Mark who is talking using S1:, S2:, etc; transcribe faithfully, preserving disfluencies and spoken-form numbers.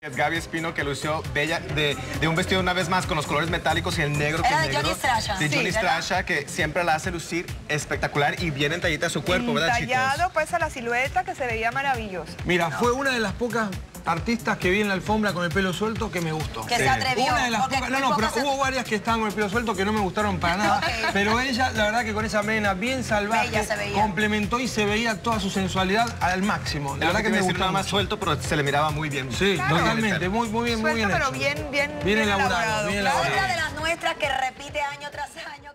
S1: Gaby Espino, que lució bella de, de un vestido una vez más con los colores metálicos y el negro que
S2: Era
S1: es
S2: de
S1: negro.
S2: Johnny Strasha.
S1: De
S2: Sí,
S1: Johnny
S2: ¿verdad?
S1: Strasha, que siempre la hace lucir espectacular y bien entallita su cuerpo, ¿verdad, chicos?
S3: Tallado pues a la silueta que se veía maravilloso.
S4: Mira, fue una de las pocas artistas que vi en la alfombra con el pelo suelto que me gustó.
S2: Que se atrevió.
S4: Una de las
S2: porque
S4: pocas, no,
S2: muy
S4: no, pero
S2: pocas se-
S4: hubo varias que estaban con el pelo suelto que no me gustaron para nada.
S2: Ok.
S4: Pero ella, la verdad que con esa melena bien salvaje,
S2: Bella se veía.
S4: complementó y se veía toda su sensualidad al máximo. La
S1: La
S4: verdad que me
S1: decir
S4: gustó
S1: nada más
S4: mucho.
S1: suelto, pero se le miraba muy bien.
S4: Sí,
S3: Claro.
S4: totalmente, muy, muy bien, muy
S3: Suelto,
S4: bien
S3: pero
S4: hecho.
S3: bien, bien,
S4: Bien
S3: bien
S4: elaborado,
S3: elaborado,
S4: bien
S3: claro.
S4: elaborado.
S2: Otra de las nuestras que repite año tras año.